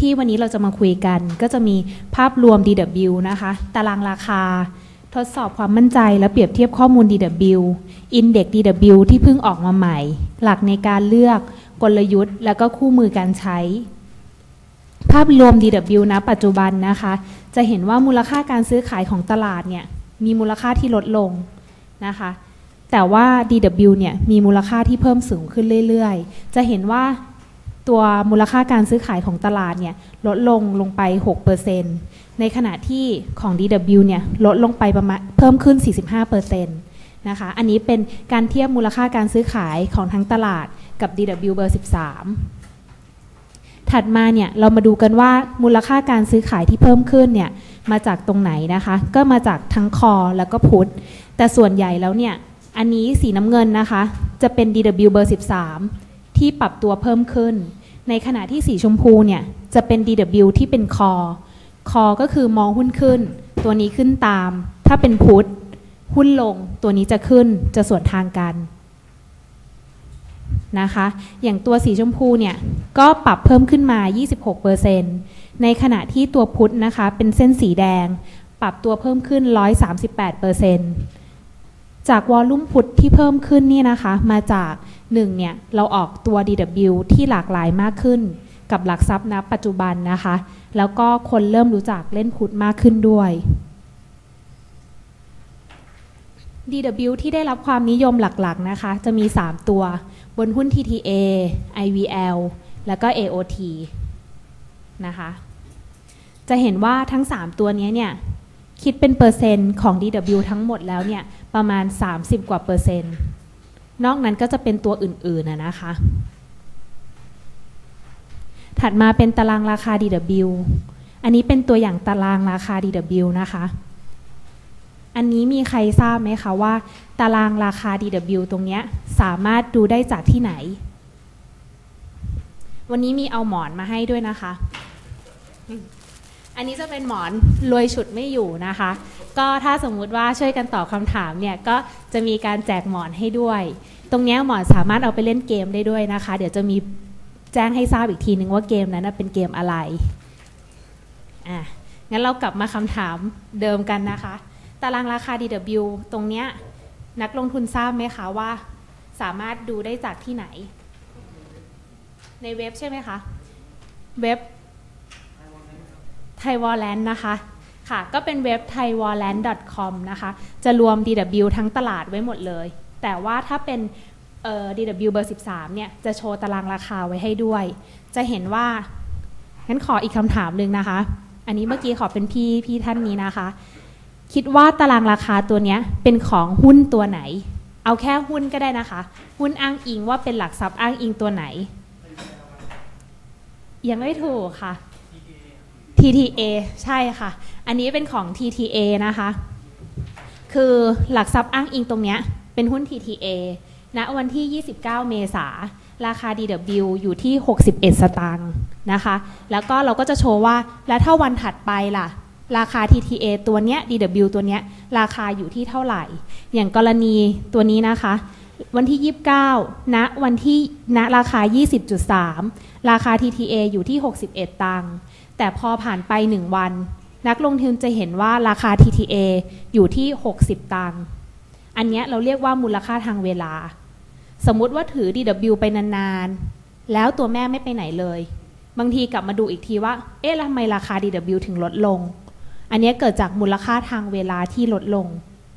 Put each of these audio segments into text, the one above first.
ที่วันนี้เราจะมาคุยกันก็จะมีภาพรวม DW นะคะตารางราคาทดสอบความมั่นใจและเปรียบเทียบข้อมูล DW Index DW ที่เพิ่งออกมาใหม่หลักในการเลือกกลยุทธ์และก็คู่มือการใช้ภาพรวม DW ณปัจจุบันนะคะจะเห็นว่ามูลค่าการซื้อขายของตลาดเนี่ยมีมูลค่าที่ลดลงนะคะแต่ว่า DW เนี่ยมีมูลค่าที่เพิ่มสูงขึ้นเรื่อยๆจะเห็นว่าตัวมูลค่าการซื้อขายของตลาดเนี่ยลดลงไป 6% ในขณะที่ของ DW เนี่ยลดลงไปประมาณเพิ่มขึ้น 45% นะคะอันนี้เป็นการเทียบมูลค่าการซื้อขายของทั้งตลาดกับ DW เบอร์ 13ถัดมาเนี่ยเรามาดูกันว่ามูลค่าการซื้อขายที่เพิ่มขึ้นเนี่ยมาจากตรงไหนนะคะก็มาจากทั้งคอแล้วก็พุทแต่ส่วนใหญ่แล้วเนี่ยอันนี้สีน้ำเงินนะคะจะเป็น DW เบอร์ 13ที่ปรับตัวเพิ่มขึ้นในขณะที่สีชมพูเนี่ยจะเป็น DW ที่เป็นคอก็คือมองหุ้นขึ้นตัวนี้ขึ้นตามถ้าเป็นพุทหุ้นลงตัวนี้จะขึ้นจะสวนทางกันนะคะอย่างตัวสีชมพูเนี่ยก็ปรับเพิ่มขึ้นมา 26% ในขณะที่ตัวพุทนะคะเป็นเส้นสีแดงปรับตัวเพิ่มขึ้น 138%จากวอลลุ่มพุทที่เพิ่มขึ้นนี่นะคะมาจาก1เนี่ยเราออกตัว DW ที่หลากหลายมากขึ้นกับหลักทรัพย์ณปัจจุบันนะคะแล้วก็คนเริ่มรู้จักเล่นพุทมากขึ้นด้วย DW ที่ได้รับความนิยมหลักๆนะคะจะมี3ตัวบนหุ้น TTA IVL แล้วก็ AOT นะคะจะเห็นว่าทั้ง3ตัวนี้เนี่ยคิดเป็นเปอร์เซ็นต์ของ DW ทั้งหมดแล้วเนี่ยประมาณ30กว่าเปอร์เซ็นต์นอกนั้นก็จะเป็นตัวอื่นๆนะคะถัดมาเป็นตารางราคา DW อันนี้เป็นตัวอย่างตารางราคา DW นะคะอันนี้มีใครทราบไหมคะว่าตารางราคา DW ตรงนี้สามารถดูได้จากที่ไหนวันนี้มีเอาหมอนมาให้ด้วยนะคะอันนี้จะเป็นหมอนรวยฉุดไม่อยู่นะคะก็ถ้าสมมุติว่าช่วยกันตอบคำถามเนี่ยก็จะมีการแจกหมอนให้ด้วยตรงนี้หมอนสามารถเอาไปเล่นเกมได้ด้วยนะคะเดี๋ยวจะมีแจ้งให้ทราบอีกทีนึงว่าเกมนั้นเป็นเกมอะไรงั้นเรากลับมาคำถามเดิมกันนะคะตารางราคา DW ตรงเนี้ยนักลงทุนทราบไหมคะว่าสามารถดูได้จากที่ไหนในเว็บใช่ไหมคะเว็บ Thailand นะคะค่ะก็เป็นเว็บ thailand.com นะคะจะรวม DW ทั้งตลาดไว้หมดเลยแต่ว่าถ้าเป็นDW เบอร์ 13เนี่ยจะโชว์ตารางราคาไว้ให้ด้วยจะเห็นว่างั้นขออีกคำถามหนึ่งนะคะอันนี้เมื่อกี้ขอเป็นพี่ท่านนี้นะคะคิดว่าตารางราคาตัวนี้เป็นของหุ้นตัวไหนเอาแค่หุ้นก็ได้นะคะหุ้นอ้างอิงว่าเป็นหลักทรัพย์อ้างอิงตัวไหนยังไม่ถูกค่ะ TTA ใช่ค่ะอันนี้เป็นของ TTA นะคะคือหลักทรัพย์อ้างอิงตรงนี้เป็นหุ้น TTA ณวันที่29เมษาราคา DW อยู่ที่61สตางค์นะคะแล้วก็เราก็จะโชว์ว่าแล้วถ้าวันถัดไปล่ะราคา TTA ตัวเนี้ย DW ตัวเนี้ยราคาอยู่ที่เท่าไหร่อย่างกรณีตัวนี้นะคะวันที่29ณราคา 20.3 ราคา TTA อยู่ที่61ตังค์แต่พอผ่านไป1วันนักลงทุนจะเห็นว่าราคา TTA อยู่ที่60ตังค์อันเนี้ยเราเรียกว่ามูลค่าทางเวลาสมมุติว่าถือ DW ไปนานๆแล้วตัวแม่ไม่ไปไหนเลยบางทีกลับมาดูอีกทีว่าแล้วทำไมราคา DW ถึงลดลงอันนี้เกิดจากมูลค่าทางเวลาที่ลดลง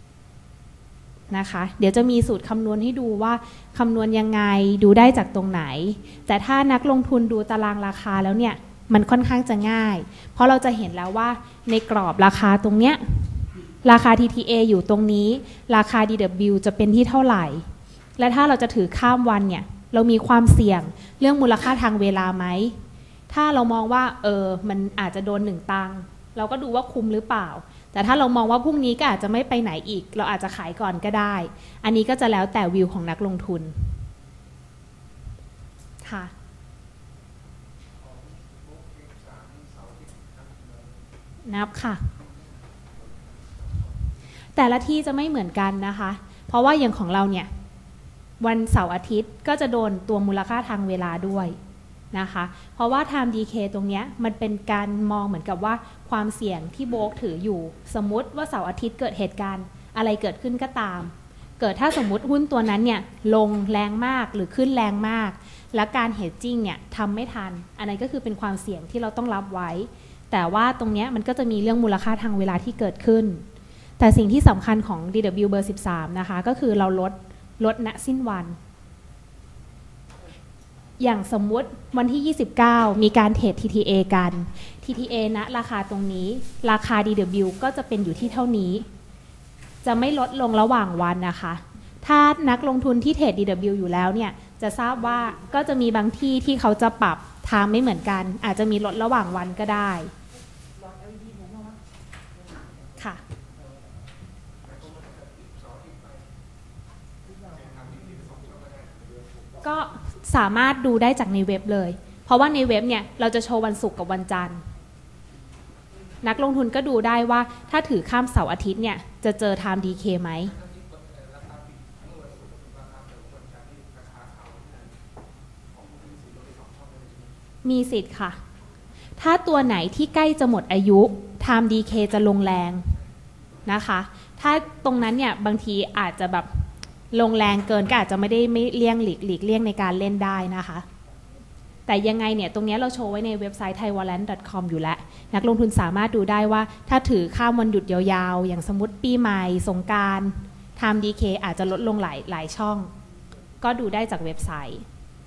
นะคะเดี๋ยวจะมีสูตรคำนวณให้ดูว่าคำนวณยังไงดูได้จากตรงไหนแต่ถ้านักลงทุนดูตารางราคาแล้วเนี่ยมันค่อนข้างจะง่ายเพราะเราจะเห็นแล้วว่าในกรอบราคาตรงเนี้ยราคา TTA อยู่ตรงนี้ราคา DW จะเป็นที่เท่าไหร่และถ้าเราจะถือข้ามวันเนี่ยเรามีความเสี่ยงเรื่องมูลค่าทางเวลาไหมถ้าเรามองว่ามันอาจจะโดน1ตังค์เราก็ดูว่าคุ้มหรือเปล่าแต่ถ้าเรามองว่าพรุ่งนี้ก็อาจจะไม่ไปไหนอีกเราอาจจะขายก่อนก็ได้อันนี้ก็จะแล้วแต่วิวของนักลงทุนค่ะนับค่ะแต่ละที่จะไม่เหมือนกันนะคะเพราะว่าอย่างของเราเนี่ยวันเสาร์อาทิตย์ก็จะโดนตัวมูลค่าทางเวลาด้วยนะคะ เพราะว่า time decay ตรงเนี้ยมันเป็นการมองเหมือนกับว่าความเสี่ยงที่โบรกถืออยู่สมมุติว่าเสาร์อาทิตย์เกิดเหตุการณ์อะไรเกิดขึ้นก็ตามเกิดถ้าสมมุติหุ้นตัวนั้นเนี่ยลงแรงมากหรือขึ้นแรงมากและการเฮดจิ้งเนี่ยทำไม่ทันอันนั้นก็คือเป็นความเสี่ยงที่เราต้องรับไว้แต่ว่าตรงนี้มันก็จะมีเรื่องมูลค่าทางเวลาที่เกิดขึ้นแต่สิ่งที่สำคัญของ DW เบอร์ 13นะคะก็คือเราลดณสิ้นวันอย่างสมมุติวันที่ 29 มีการเทรด TTA กัน TTA ณราคาตรงนี้ราคา DW ก็จะเป็นอยู่ที่เท่านี้จะไม่ลดลงระหว่างวันนะคะถ้านักลงทุนที่เทรด DW อยู่แล้วเนี่ยจะทราบว่าก็จะมีบางที่ที่เขาจะปรับไทม์ไม่เหมือนกันอาจจะมีลดระหว่างวันก็ได้ค่ะก็สามารถดูได้จากในเว็บเลยเพราะว่าในเว็บเนี่ยเราจะโชว์วันศุกร์กับวันจันทร์นักลงทุนก็ดูได้ว่าถ้าถือข้ามเสาร์อาทิตย์เนี่ยจะเจอ time decay ไหมมีสิทธิ์ค่ะถ้าตัวไหนที่ใกล้จะหมดอายุ time decay จะลงแรงนะคะถ้าตรงนั้นเนี่ยบางทีอาจจะแบบลงแรงเกินก็อาจจะไม่เลี่ยงหลีกเลี่ยงในการเล่นได้นะคะแต่ยังไงเนี่ยตรงนี้เราโชว์ไว้ในเว็บไซต์ thaiwallet.com อยู่แล้วนักลงทุนสามารถดูได้ว่าถ้าถือข้ามวันหยุดยาวๆอย่างสมมติปีใหม่สงกรานต์ time decay อาจจะลดลงหลายช่องก็ดูได้จากเว็บไซต์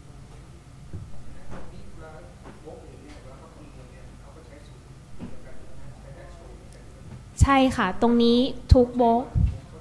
ใช่ค่ะตรงนี้ทุกโบก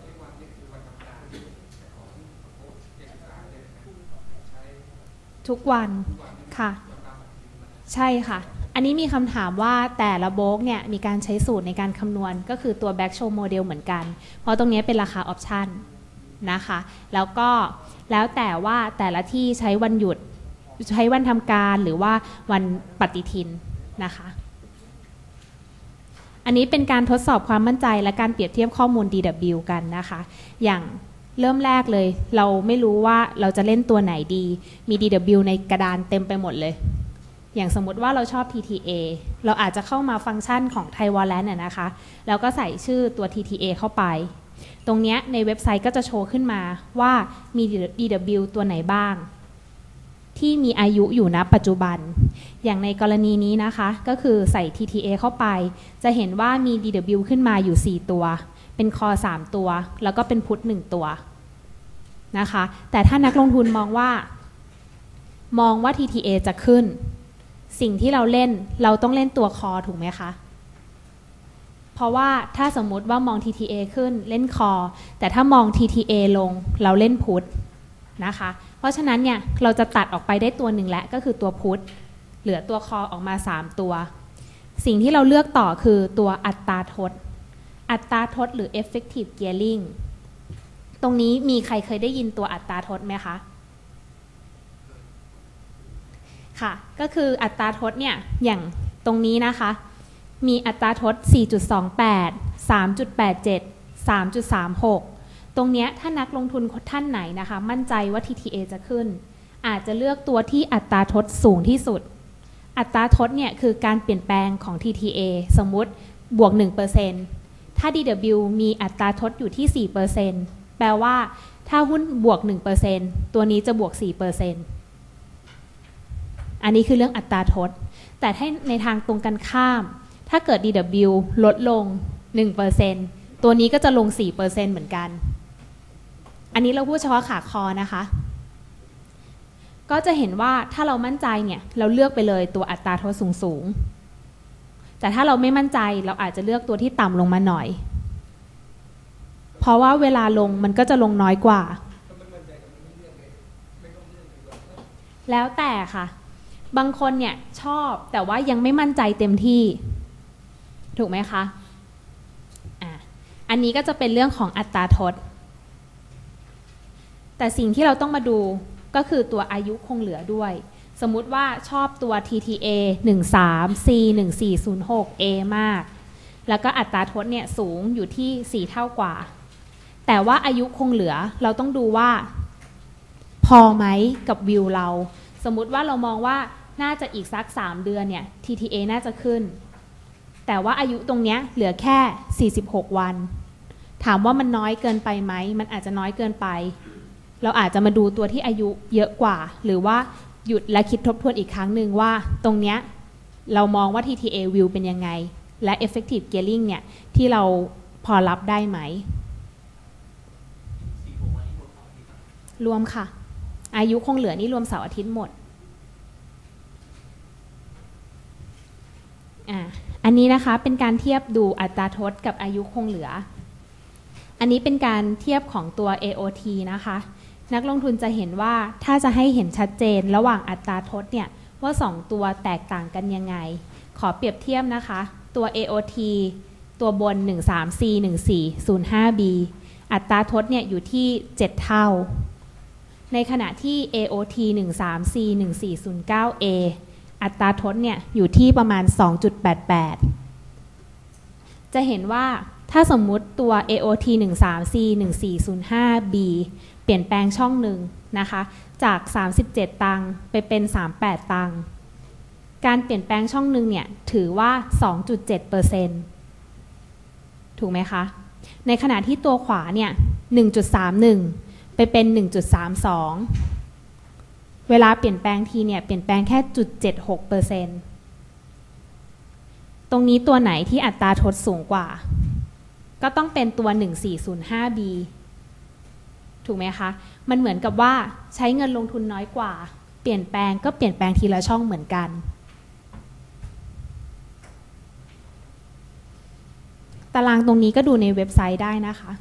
ทุกวันค่ะใช่ค่ะอันนี้มีคำถามว่าแต่ละโบกเนี่ยมีการใช้สูตรในการคำนวณก็คือตัว back show model เหมือนกันเพราะตรงนี้เป็นราคาออปชั่นนะคะแล้วก็แล้วแต่ว่าแต่ละที่ใช้วันหยุดใช้วันทำการหรือว่าวันปฏิทินนะคะอันนี้เป็นการทดสอบความมั่นใจและการเปรียบเทียบข้อมูล DW กันนะคะอย่างเริ่มแรกเลยเราไม่รู้ว่าเราจะเล่นตัวไหนดีมี DW ในกระดานเต็มไปหมดเลยอย่างสมมติว่าเราชอบ TTA เราอาจจะเข้ามาฟังก์ชันของ Thai Wallet นะคะแล้วก็ใส่ชื่อตัว TTA เข้าไปตรงนี้ในเว็บไซต์ก็จะโชว์ขึ้นมาว่ามี DW ตัวไหนบ้างที่มีอายุอยู่ณปัจจุบันอย่างในกรณีนี้นะคะก็คือใส่ TTA เข้าไปจะเห็นว่ามี DW ขึ้นมาอยู่4ตัวเป็นคอ3ตัวแล้วก็เป็นพุท1ตัวนะคะแต่ถ้านักลงทุนมองว่า TTA จะขึ้นสิ่งที่เราเล่นเราต้องเล่นตัวคอถูกไหมคะเพราะว่าถ้าสมมุติว่ามอง TTA ขึ้นเล่นคอแต่ถ้ามอง TTA ลงเราเล่นพุทนะคะเพราะฉะนั้นเนี่ยเราจะตัดออกไปได้ตัวหนึ่งแล้วก็คือตัวพุทเหลือตัวคอออกมา3ตัวสิ่งที่เราเลือกต่อคือตัวอัตราทดหรือ effective gearing ตรงนี้มีใครเคยได้ยินตัวอัตราทดไหมคะค่ะก็คืออัตราทดเนี่ยอย่างตรงนี้นะคะมีอัตราทด 4.28 3.87 3.36 ตรงเนี้ยถ้านักลงทุนท่านไหนนะคะมั่นใจว่า TTA จะขึ้นอาจจะเลือกตัวที่อัตราทดสูงที่สุดอัตราทดเนี่ยคือการเปลี่ยนแปลงของ TTA สมมุติบวก 1%ถ้า DW มีอัตราทดอยู่ที่ 4% แปลว่าถ้าหุ้นบวก 1% ตัวนี้จะบวก 4%อันนี้คือเรื่องอัตราทดแต่ถ้าในทางตรงกันข้ามถ้าเกิด DW ลดลง 1% ตัวนี้ก็จะลง 4% เหมือนกันอันนี้เราพูดเฉพาะขาคอนะคะก็จะเห็นว่าถ้าเรามั่นใจเนี่ยเราเลือกไปเลยตัวอัตราทดสูงแต่ถ้าเราไม่มั่นใจเราอาจจะเลือกตัวที่ต่ำลงมาหน่อยเพราะว่าเวลาลงมันก็จะลงน้อยกว่าแล้วแต่ค่ะบางคนเนี่ยชอบแต่ว่ายังไม่มั่นใจเต็มที่ถูกไหมคะอันนี้ก็จะเป็นเรื่องของอัตราทดแต่สิ่งที่เราต้องมาดูก็คือตัวอายุคงเหลือด้วยสมมุติว่าชอบตัว TTA 13 C 1406 A มากแล้วก็อัตราทดเนี่ยสูงอยู่ที่4เท่ากว่าแต่ว่าอายุคงเหลือเราต้องดูว่าพอไหมกับวิวเราสมมุติว่าเรามองว่าน่าจะอีกสัก3 เดือนเนี่ย TTA น่าจะขึ้นแต่ว่าอายุตรงเนี้ยเหลือแค่46 วันถามว่ามันน้อยเกินไปไหมมันอาจจะน้อยเกินไปเราอาจจะมาดูตัวที่อายุเยอะกว่าหรือว่าหยุดและคิดทบทวนอีกครั้งหนึ่งว่าตรงเนี้ยเรามองว่า TTA view เป็นยังไงและ effective gearing เนี่ยที่เราพอรับได้ไหมรวมค่ะอายุคงเหลือนี่รวมเสาร์อาทิตย์หมดอันนี้นะคะเป็นการเทียบดูอัตราทดกับอายุคงเหลืออันนี้เป็นการเทียบของตัว AOT นะคะนักลงทุนจะเห็นว่าถ้าจะให้เห็นชัดเจนระหว่างอัตราทดเนี่ยว่า2ตัวแตกต่างกันยังไงขอเปรียบเทียบนะคะตัว AOT ตัวบน 13C 1405B อัตราทดเนี่ยอยู่ที่7 เท่าในขณะที่ AOT 13C 1409A อัตราทดเนี่ยอยู่ที่ประมาณ 2.88 จะเห็นว่าถ้าสมมุติตัว AOT 13C 1405B เปลี่ยนแปลงช่องหนึ่งนะคะจาก37 ตังค์ไปเป็น38 ตังค์การเปลี่ยนแปลงช่องหนึ่งเนี่ยถือว่า 2.7% ถูกไหมคะในขณะที่ตัวขวาเนี่ย 1.31 ไปเป็น 1.32 เวลาเปลี่ยนแปลงทีเนี่ยเปลี่ยนแปลงแค่ 0.76% ตรงนี้ตัวไหนที่อัตราทดสูงกว่าก็ต้องเป็นตัว 1405B ถูกไหมคะมันเหมือนกับว่าใช้เงินลงทุนน้อยกว่าเปลี่ยนแปลงก็เปลี่ยนแปลงทีละช่องเหมือนกันตารางตรงนี้ก็ดูในเว็บไซต์ได้นะคะ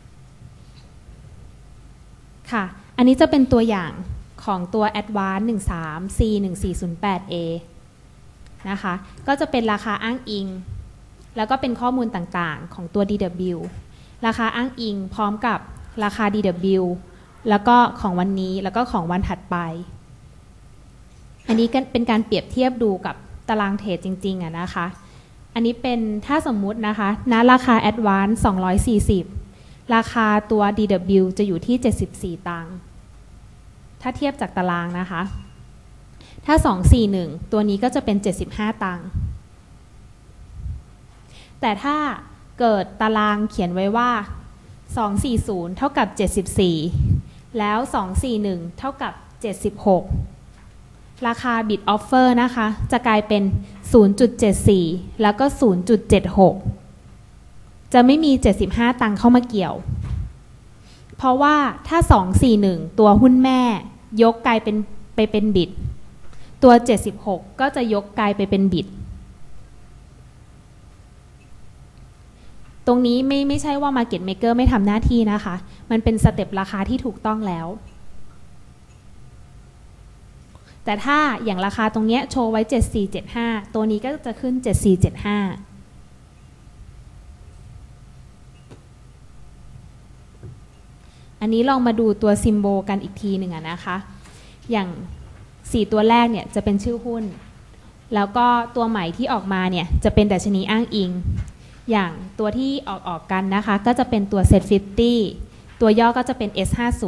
ค่ะอันนี้จะเป็นตัวอย่างของตัว Advance 13C 1408A นะคะก็จะเป็นราคาอ้างอิงแล้วก็เป็นข้อมูลต่างๆของตัว DW ราคาอ้างอิงพร้อมกับราคา DW แล้วก็ของวันนี้แล้วก็ของวันถัดไปอันนี้เป็นการเปรียบเทียบดูกับตารางเทรดจริงๆนะคะอันนี้เป็นถ้าสมมุตินะคะณราคา Advance 240ราคาตัว DW จะอยู่ที่74 ตังค์ถ้าเทียบจากตารางนะคะถ้า241ตัวนี้ก็จะเป็น75 ตังค์แต่ถ้าเกิดตารางเขียนไว้ว่า240เท่ากับ74แล้ว241เท่ากับ76ราคา bid offer นะคะจะกลายเป็น 0.74 แล้วก็ 0.76 จะไม่มี75 ตังค์เข้ามาเกี่ยวเพราะว่าถ้า241ตัวหุ้นแม่ยกกลายเป็นไปเป็น bid ตัว76ก็จะยกกลายไปเป็น bidตรงนี้ไม่ใช่ว่า Market Maker ไม่ทำหน้าที่นะคะมันเป็นสเต็ปราคาที่ถูกต้องแล้วแต่ถ้าอย่างราคาตรงนี้โชว์ไว้7475ตัวนี้ก็จะขึ้น7475อันนี้ลองมาดูตัวซิมโบลกันอีกทีหนึ่งนะคะอย่าง4ตัวแรกเนี่ยจะเป็นชื่อหุ้นแล้วก็ตัวใหม่ที่ออกมาเนี่ยจะเป็นดัชนีอ้างอิงอย่างตัวที่ออกกันนะคะก็จะเป็นตัว Set50 ตัวย่อก็จะเป็น S50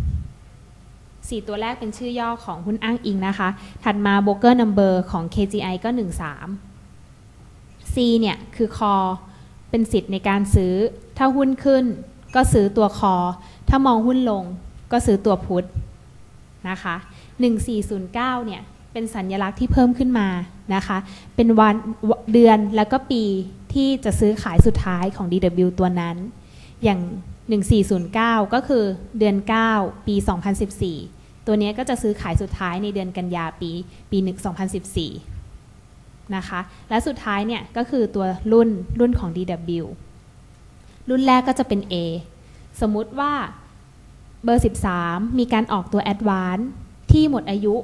4ตัวแรกเป็นชื่อย่อของหุ้นอ้างอิงนะคะถัดมา Broker Number ของ KGI ก็13 C เนี่ยคือ Call เป็นสิทธิ์ในการซื้อถ้าหุ้นขึ้นก็ซื้อตัว Call ถ้ามองหุ้นลงก็ซื้อตัว Put นะคะ1409เนี่ยเป็นสัญลักษณ์ที่เพิ่มขึ้นมานะคะเป็นวันเดือนแล้วก็ปีที่จะซื้อขายสุดท้ายของ DW ตัวนั้นอย่าง1409ก็คือเดือน9ปี2014ตัวนี้ก็จะซื้อขายสุดท้ายในเดือนกันยาปี2014นะคะและสุดท้ายเนี่ยก็คือตัวรุ่นของ DW รุ่นแรกก็จะเป็น A สมมุติว่าเบอร์13มีการออกตัว Advance ที่หมดอายุ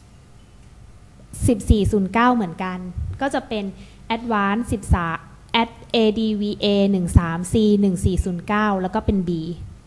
1409เหมือนกันก็จะเป็น Advance 13 ADVA 13C 1409แล้วก็เป็น B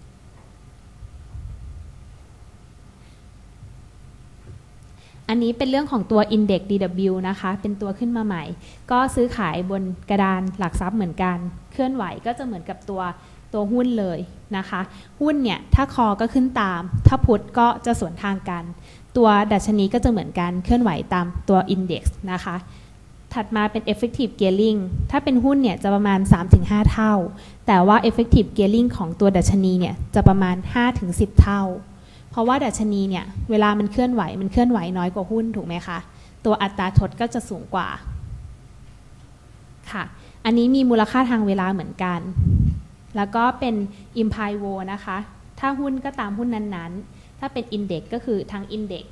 อันนี้เป็นเรื่องของตัว Index DW นะคะเป็นตัวขึ้นมาใหม่ก็ซื้อขายบนกระดานหลักทรัพย์เหมือนกันเคลื่อนไหวก็จะเหมือนกับตัวหุ้นเลยนะคะหุ้นเนี่ยถ้าคอก็ขึ้นตามถ้าพุทก็จะสวนทางกันตัวดัชนีก็จะเหมือนกันเคลื่อนไหวตามตัว Index นะคะถัดมาเป็น effective gearing ถ้าเป็นหุ้นเนี่ยจะประมาณ 3-5 เท่าแต่ว่า effective gearing ของตัวดัชนีเนี่ยจะประมาณ 5-10 เท่าเพราะว่าดัชนีเนี่ยเวลามันเคลื่อนไหวน้อยกว่าหุ้นถูกไหมคะตัวอัตราทดก็จะสูงกว่าค่ะอันนี้มีมูลค่าทางเวลาเหมือนกันแล้วก็เป็น implied vol นะคะถ้าหุ้นก็ตามหุ้นนั้นๆถ้าเป็น index ก็คือทั้ง index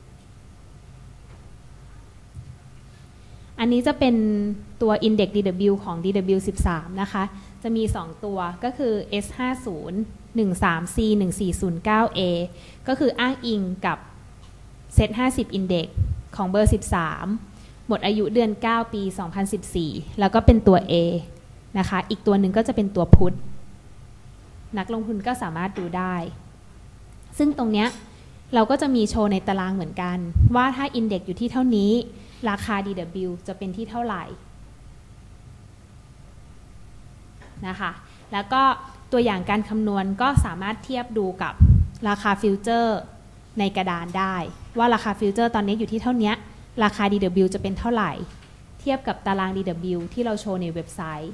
อันนี้จะเป็นตัว index DW ของ DW13 นะคะจะมี2ตัวก็คือ S50 13C 1409A ก็คืออ้างอิงกับ Set 50 Index ของเบอร์13หมดอายุเดือน9ปี2014แล้วก็เป็นตัว A นะคะอีกตัวหนึ่งก็จะเป็นตัวพุทธนักลงทุนก็สามารถดูได้ซึ่งตรงเนี้ยเราก็จะมีโชว์ในตารางเหมือนกันว่าถ้า Index อยู่ที่เท่านี้ราคา DW จะเป็นที่เท่าไหร่นะคะแล้วก็ตัวอย่างการคำนวณก็สามารถเทียบดูกับราคาฟิวเจอร์ในกระดานได้ว่าราคาฟิวเจอร์ตอนนี้อยู่ที่เท่านี้ราคา DW จะเป็นเท่าไหร่เทียบกับตาราง DW ที่เราโชว์ในเว็บไซต์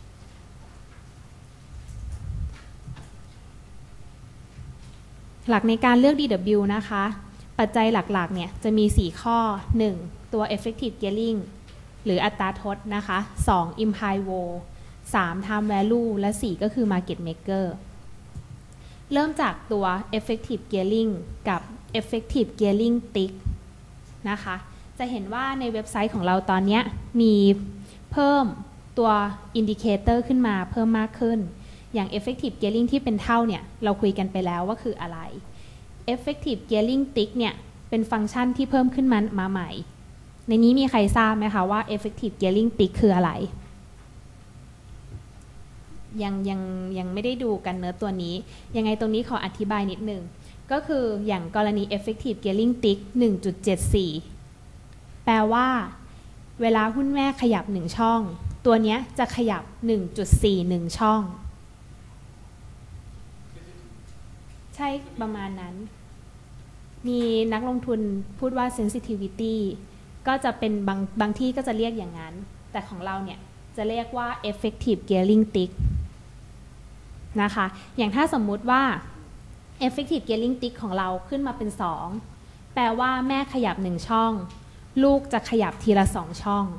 หลักในการเลือก DW นะคะปัจจัยหลักๆเนี่ยจะมี4ข้อ1ตัว effective gearing หรืออัตราทดนะคะ2 implied vol 3 time value และ4ก็คือ market maker เริ่มจากตัว effective gearing กับ effective gearing tick นะคะจะเห็นว่าในเว็บไซต์ของเราตอนนี้มีเพิ่มตัว indicator ขึ้นมาเพิ่มมากขึ้นอย่าง effective gearing ที่เป็นเท่าเนี่ยเราคุยกันไปแล้วว่าคืออะไร effective gearing tick เนี่ยเป็นฟังก์ชันที่เพิ่มขึ้นมาใหม่ในนี้มีใครทราบไหมคะว่า effective gearing tick คืออะไรยังไม่ได้ดูกันเนื้อตัวนี้ยังไงตรงนี้ขออธิบายนิดนึงก็คืออย่างกรณี effective gearing tick 1.74 แปลว่าเวลาหุ้นแม่ขยับ1ช่องตัวเนี้ยจะขยับ 1.41 ช่องใช่ประมาณนั้นมีนักลงทุนพูดว่า sensitivity ก็จะเป็นบางที่ก็จะเรียกอย่างนั้นแต่ของเราเนี่ยจะเรียกว่า effective gearing tick นะคะอย่างถ้าสมมุติว่า effective gearing tick ของเราขึ้นมาเป็น2แปลว่าแม่ขยับ1ช่องลูกจะขยับทีละ2ช่อง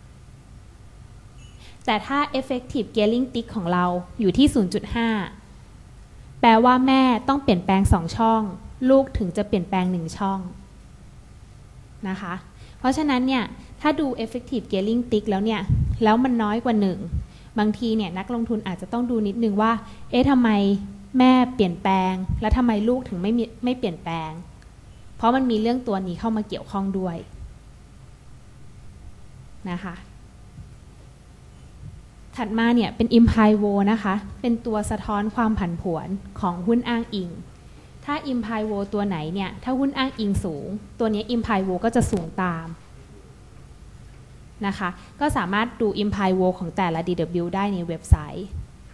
แต่ถ้า effective gearing tick ของเราอยู่ที่ 0.5 แปลว่าแม่ต้องเปลี่ยนแปลง2ช่องลูกถึงจะเปลี่ยนแปลง1ช่องนะคะเพราะฉะนั้นเนี่ยถ้าดู effective gearing tick แล้วเนี่ยแล้วมันน้อยกว่า1บางทีเนี่ยนักลงทุนอาจจะต้องดูนิดนึงว่าเอ๊ะทำไมแม่เปลี่ยนแปลงแล้วทำไมลูกถึงไม่เปลี่ยนแปลงเพราะมันมีเรื่องตัวนี้เข้ามาเกี่ยวข้องด้วยนะคะถัดมาเนี่ยเป็น implied vol นะคะเป็นตัวสะท้อนความผันผวนของหุ้นอ้างอิงถ้า implied vol ตัวไหนเนี่ยถ้าหุ้นอ้างอิงสูงตัวนี้ implied vol ก็จะสูงตามนะคะก็สามารถดู implied vol ของแต่ละ DW ได้ในเว็บไซต์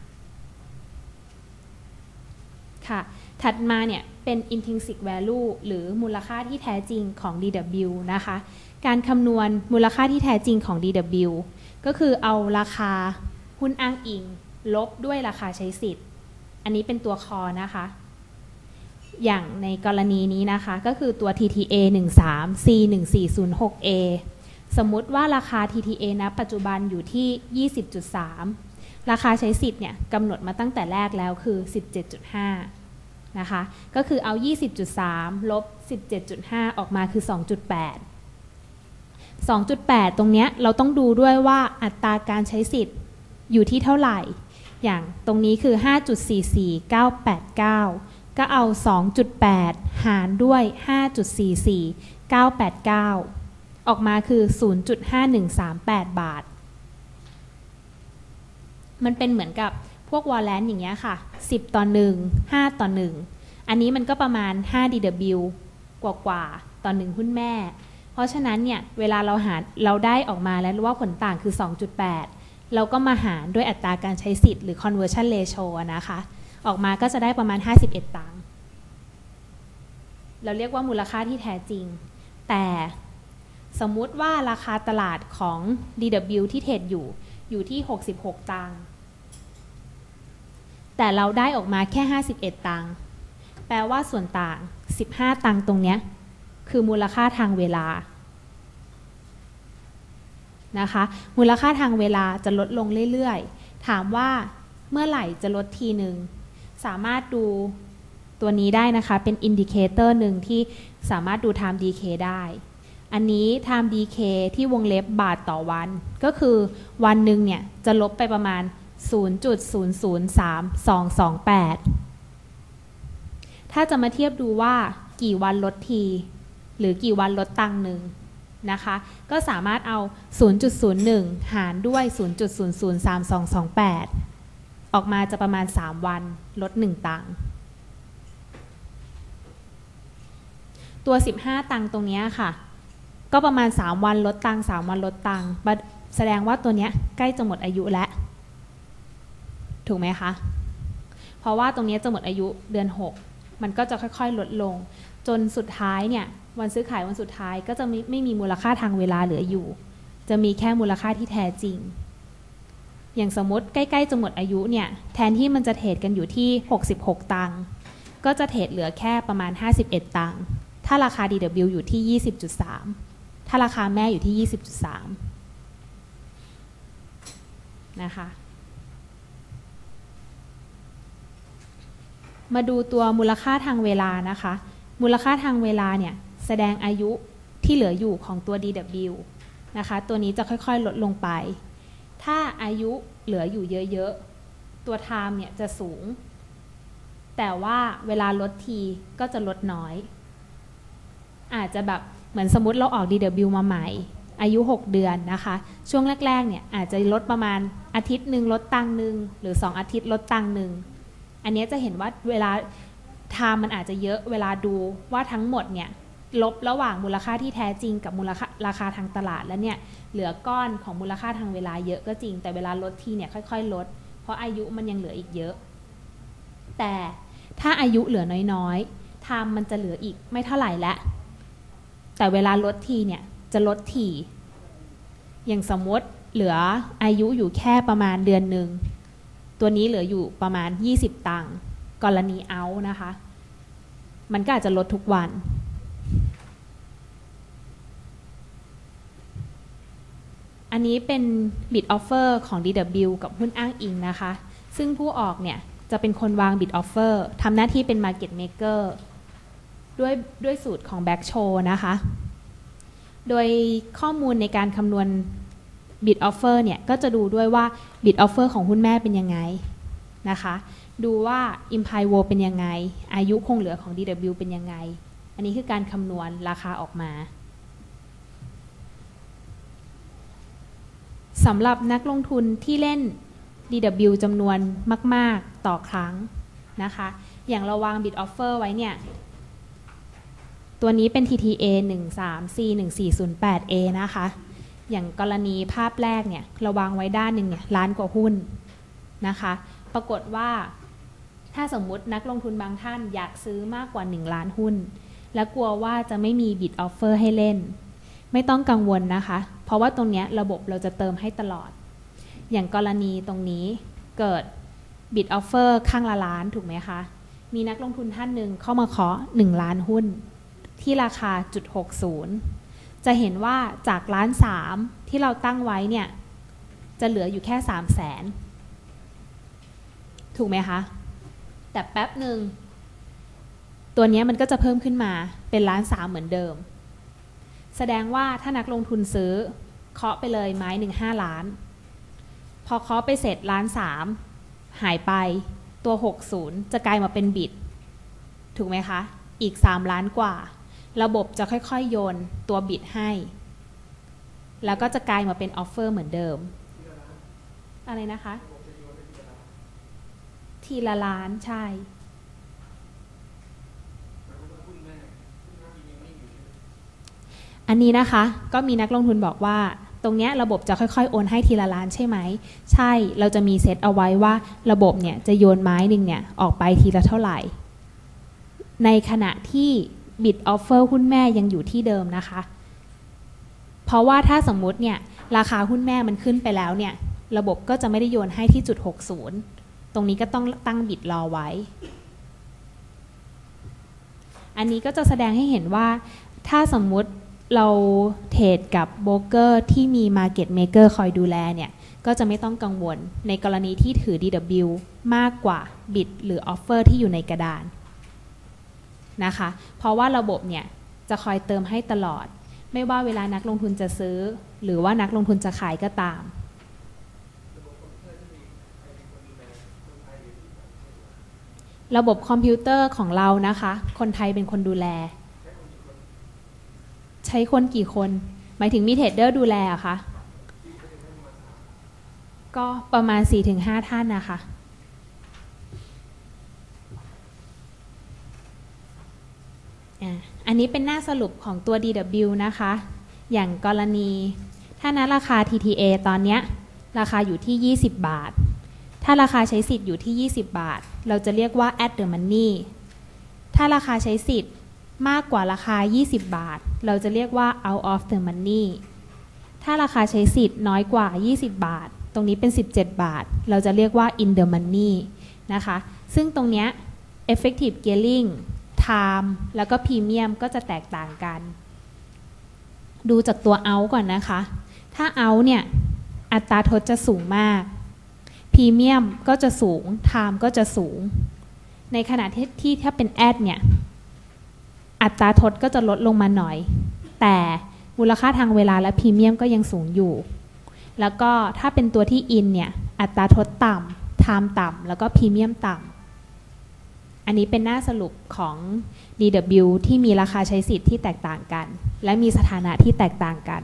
ค่ะถัดมาเนี่ยเป็น intrinsic value หรือมูลค่าที่แท้จริงของ DW นะคะการคำนวณมูลค่าที่แท้จริงของ DW ก็คือเอาราคาหุ้นอ้างอิงลบด้วยราคาใช้สิทธิ์อันนี้เป็นตัวคอนะคะอย่างในกรณีนี้นะคะก็คือตัว TTA 13 C 1406A สมมุติว่าราคา TTA ณปัจจุบันอยู่ที่ 20.3 ราคาใช้สิทธิ์เนี่ยกำหนดมาตั้งแต่แรกแล้วคือ 17.5 นะคะก็คือเอา 20.3 ลบ 17.5 ออกมาคือ 2.8 2.8 ตรงเนี้ยเราต้องดูด้วยว่าอัตราการใช้สิทธิ์อยู่ที่เท่าไหร่อย่างตรงนี้คือ 5.44989 ก็เอา 2.8 หารด้วย 5.44989 ออกมาคือ 0.5138 บาทมันเป็นเหมือนกับพวกวอลเลนอย่างเงี้ยค่ะ10 ต่อ 1 5 ต่อ 1อันนี้มันก็ประมาณ 5 DW กว่าต่อ1หุ้นแม่เพราะฉะนั้นเนี่ยเวลาเราได้ออกมาแล้วว่าผลต่างคือ 2.8 เราก็มาหารด้วยอัตราการใช้สิทธิ์หรือ conversion ratio นะคะออกมาก็จะได้ประมาณ51 ตังค์เราเรียกว่ามูลค่าที่แท้จริงแต่สมมุติว่าราคาตลาดของ DW ที่เทรดอยู่ที่66ตังค์แต่เราได้ออกมาแค่51ตังค์แปลว่าส่วนต่าง15ตังค์ตรงเนี้ยคือมูลค่าทางเวลานะคะมูลค่าทางเวลาจะลดลงเรื่อยๆถามว่าเมื่อไหร่จะลดทีหนึ่งสามารถดูตัวนี้ได้นะคะเป็นอินดิเคเตอร์หนึ่งที่สามารถดู time decay ได้อันนี้ time decay ที่วงเล็บบาทต่อวันก็คือวันหนึ่งเนี่ยจะลบไปประมาณ 0.003228 ถ้าจะมาเทียบดูว่ากี่วันลดทีหรือกี่วันลดตังค์หนึ่งนะคะก็สามารถเอา 0.01 หารด้วย 0.003228 ออกมาจะประมาณ3วันลด1ตังค์ตัว15ตังค์ตรงนี้ค่ะก็ประมาณ3วันลดตังค์3วันลดตังค์แสดงว่าตัวนี้ใกล้จะหมดอายุแล้วถูกไหมคะเพราะว่าตรงนี้จะหมดอายุเดือน6มันก็จะค่อยๆลดลงจนสุดท้ายเนี่ยวันซื้อขายวันสุดท้ายก็จะไม่มีมูลค่าทางเวลาเหลืออยู่จะมีแค่มูลค่าที่แท้จริงอย่างสมมติใกล้ๆจะหมดอายุเนี่ยแทนที่มันจะเทรดกันอยู่ที่66ตังค์ก็จะเทรดเหลือแค่ประมาณ51ตังค์ถ้าราคา DW อยู่ที่ 20.3 ถ้าราคาแม่อยู่ที่ 20.3 นะคะมาดูตัวมูลค่าทางเวลานะคะมูลค่าทางเวลาเนี่ยแสดงอายุที่เหลืออยู่ของตัว DW นะคะตัวนี้จะค่อยๆลดลงไปถ้าอายุเหลืออยู่เยอะๆตัว time เนี่ยจะสูงแต่ว่าเวลาลดทีก็จะลดน้อยอาจจะแบบเหมือนสมมติเราออก DW มาใหม่อายุ 6 เดือนนะคะช่วงแรกๆเนี่ยอาจจะลดประมาณอาทิตย์หนึ่งลดตังค์หนึ่งหรือ2อาทิตย์ลดตังค์หนึ่งอันนี้จะเห็นว่าเวลาtimeมันอาจจะเยอะเวลาดูว่าทั้งหมดเนี่ยลบระหว่างมูลค่าที่แท้จริงกับมูลค่าราคาทางตลาดแล้วเนี่ยเหลือก้อนของมูลค่าทางเวลาเยอะก็จริงแต่เวลาลดทีเนี่ยค่อยๆลดเพราะอายุมันยังเหลืออีกเยอะแต่ถ้าอายุเหลือน้อยๆtimeมันจะเหลืออีกไม่เท่าไหร่แล้วแต่เวลาลดทีเนี่ยจะลดทีอย่างสมมติเหลืออายุอยู่แค่ประมาณเดือนหนึ่งตัวนี้เหลืออยู่ประมาณ20ตังค์กรณีเอานะคะมันก็อาจจะลดทุกวันอันนี้เป็น bid offer ของ DW กับหุ้นอ้างอิงนะคะซึ่งผู้ออกเนี่ยจะเป็นคนวาง bid offer ทำหน้าที่เป็น market maker ด้วยสูตรของ back show นะคะโดยข้อมูลในการคำนวณ bid offer เนี่ยก็จะดูด้วยว่า bid offer ของหุ้นแม่เป็นยังไงนะคะดูว่า implied vol เป็นยังไงอายุคงเหลือของ DW เป็นยังไงอันนี้คือการคำนวณราคาออกมาสำหรับนักลงทุนที่เล่น DW จำนวนมากๆต่อครั้งนะคะอย่างเราวาง bid offer ไว้เนี่ยตัวนี้เป็น TTA 13C1408A นะคะอย่างกรณีภาพแรกเนี่ยเราวางไว้ด้านหนึ่งเนี่ยล้านกว่าหุ้นนะคะปรากฏว่าถ้าสมมุตินักลงทุนบางท่านอยากซื้อมากกว่า1ล้านหุ้นและกลัวว่าจะไม่มี bid offer ให้เล่นไม่ต้องกังวลนะคะเพราะว่าตรงนี้ระบบเราจะเติมให้ตลอดอย่างกรณีตรงนี้เกิด bid offer ข้างละล้านถูกไหมคะมีนักลงทุนท่านหนึ่งเข้ามาขอ1ล้านหุ้นที่ราคา 0.60 จะเห็นว่าจาก1.3 ล้านที่เราตั้งไว้เนี่ยจะเหลืออยู่แค่300,000ถูกไหมคะแต่แป๊บหนึ่งตัวนี้มันก็จะเพิ่มขึ้นมาเป็น1.3 ล้านเหมือนเดิมแสดงว่าถ้านักลงทุนซื้อเคาะไปเลยไม้หนึ่ง5 ล้านพอเคาะไปเสร็จ1.3 ล้านหายไปตัว60จะกลายมาเป็นบิดถูกไหมคะอีก3 ล้านกว่าระบบจะค่อยๆโยนตัวบิดให้แล้วก็จะกลายมาเป็นออฟเฟอร์เหมือนเดิมอะไรนะคะทีละล้านใช่อันนี้นะคะก็มีนักลงทุนบอกว่าตรงนี้ระบบจะค่อยๆโอนให้ทีละล้านใช่ไหมใช่เราจะมีเซตเอาไว้ว่าระบบเนี่ยจะโยนไม้หนึ่งเนี่ยออกไปทีละเท่าไหร่ในขณะที่ bid offer หุ้นแม่ยังอยู่ที่เดิมนะคะเพราะว่าถ้าสมมุติเนี่ยราคาหุ้นแม่มันขึ้นไปแล้วเนี่ยระบบก็จะไม่ได้โยนให้ที่จุด60ตรงนี้ก็ต้องตั้ง bid รอไว้อันนี้ก็จะแสดงให้เห็นว่าถ้าสมมุติเราเทรดกับโบรกเกอร์ที่มี Market Maker คอยดูแลเนี่ยก็จะไม่ต้องกังวลในกรณีที่ถือ DW มากกว่า Bid หรือ Offer ที่อยู่ในกระดานนะคะเพราะว่าระบบเนี่ยจะคอยเติมให้ตลอดไม่ว่าเวลานักลงทุนจะซื้อหรือว่านักลงทุนจะขายก็ตามระบบคอมพิวเตอร์ของเรานะคะคนไทยเป็นคนดูแลใช้คนกี่คนหมายถึงมีเทรดเดอร์ดูแลอะคะก็ประมาณ 4-5 ท่านนะคะอันนี้เป็นหน้าสรุปของตัว DW นะคะอย่างกรณีถ้าณราคา TTA ตอนนี้ราคาอยู่ที่20 บาทถ้าราคาใช้สิทธิ์อยู่ที่20 บาทเราจะเรียกว่า at the money ถ้าราคาใช้สิทธิ์มากกว่าราคา20 บาทเราจะเรียกว่า out of the money ถ้าราคาใช้สิทธิ์น้อยกว่า20 บาทตรงนี้เป็น17 บาทเราจะเรียกว่า in the money นะคะซึ่งตรงเนี้ย effective gearing time แล้วก็ premium ก็จะแตกต่างกันดูจากตัว out ก่อนนะคะถ้า out เนี่ยอัตราทดจะสูงมาก premium ก็จะสูง time ก็จะสูงในขณะที่ถ้าเป็น add เนี่ยอัตราทดก็จะลดลงมาหน่อยแต่มูลค่าทางเวลาและพรีเมียมก็ยังสูงอยู่แล้วก็ถ้าเป็นตัวที่ in เนี่ยอัตราทดต่ำ time ต่ำแล้วก็พรีเมียมต่ำอันนี้เป็นหน้าสรุปของ DW ที่มีราคาใช้สิทธิ์ที่แตกต่างกันและมีสถานะที่แตกต่างกัน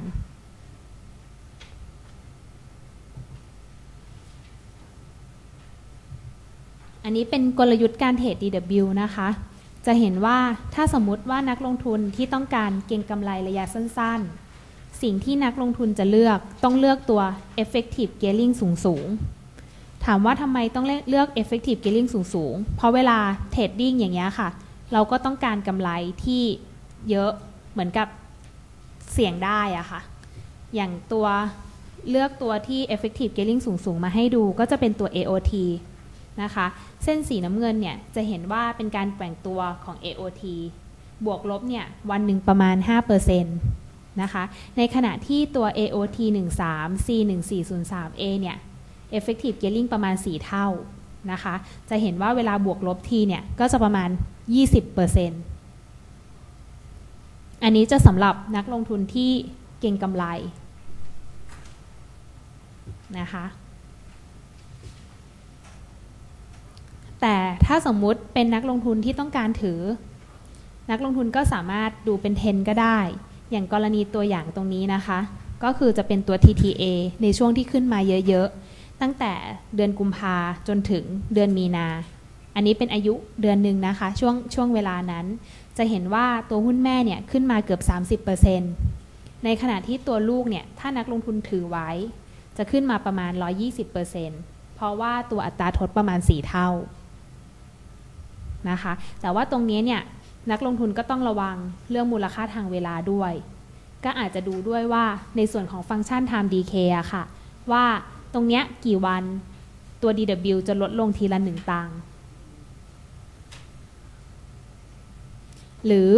อันนี้เป็นกลยุทธ์การเทรด DW นะคะจะเห็นว่าถ้าสมมุติว่านักลงทุนที่ต้องการเก็งกำไรระยะสั้นๆสิ่งที่นักลงทุนจะเลือกต้องเลือกตัว effective gearing สูงๆถามว่าทำไมต้องเลือก effective gearing สูงๆเพราะเวลาเทรดดิ้งอย่างเงี้ยค่ะเราก็ต้องการกำไรที่เยอะเหมือนกับเสี่ยงได้อะค่ะอย่างตัวเลือกตัวที่ effective gearing สูงๆมาให้ดูก็จะเป็นตัว AOTนะคะเส้นสีน้ำเงินเนี่ยจะเห็นว่าเป็นการแกว่งตัวของ AOT บวกลบเนี่ยวันหนึ่งประมาณ 5% นะคะในขณะที่ตัว AOT 13 C 1403 A เนี่ย effective gearing ประมาณ4เท่านะคะจะเห็นว่าเวลาบวกลบทีเนี่ยก็จะประมาณ 20% อันนี้จะสำหรับนักลงทุนที่เก็งกำไรนะคะแต่ถ้าสมมุติเป็นนักลงทุนที่ต้องการถือนักลงทุนก็สามารถดูเป็นเทรนก็ได้อย่างกรณีตัวอย่างตรงนี้นะคะก็คือจะเป็นตัว TTA ในช่วงที่ขึ้นมาเยอะๆตั้งแต่เดือนกุมภาจนถึงเดือนมีนาอันนี้เป็นอายุเดือนหนึ่งนะคะช่วงเวลานั้นจะเห็นว่าตัวหุ้นแม่เนี่ยขึ้นมาเกือบ 30% ในขณะที่ตัวลูกเนี่ยถ้านักลงทุนถือไว้จะขึ้นมาประมาณ 120%เพราะว่าตัวอัตราทดประมาณ4เท่านะคะแต่ว่าตรงนี้เนี่ยนักลงทุนก็ต้องระวังเรื่องมูลค่าทางเวลาด้วยก็อาจจะดูด้วยว่าในส่วนของฟังก์ชัน time decay อะค่ะว่าตรงเนี้ยกี่วันตัว DW จะลดลงทีละ1 ตังค์หรือ